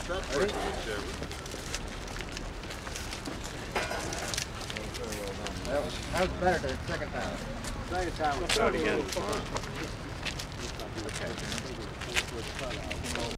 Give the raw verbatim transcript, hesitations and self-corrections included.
that first one, Chevy. That was, that was better the second time. Second time was Try it again. Okay.